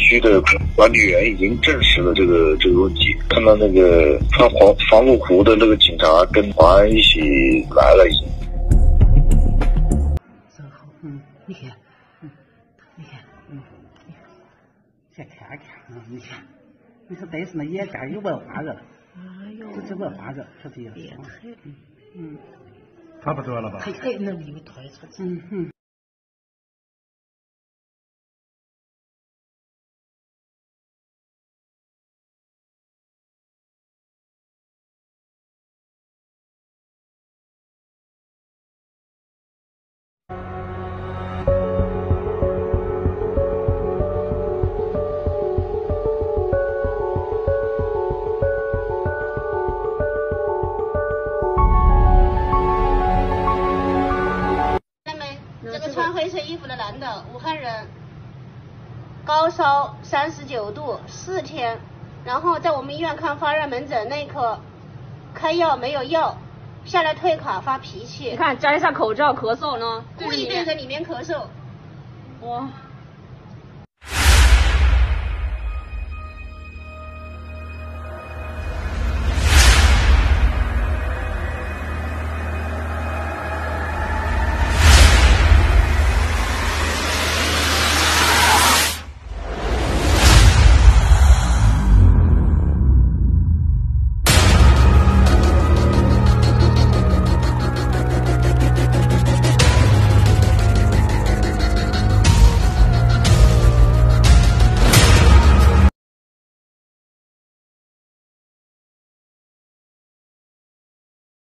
区的管理员已经证实了这个问题。看到那个穿防护服的那个警察跟保安一起来了，已经。 你看，你看，再看看啊，你看，你说得是那眼干有文化人，哎呦，这文化人说对了，变态， 差不多了吧？ 他能有推出去， 这个穿黑色衣服的男的，武汉人，高烧39度，4天，然后在我们医院看发热门诊那一刻，开药没有药，下来退卡发脾气。 你看摘一下口罩咳嗽呢， 故意对着里面咳嗽。 哇。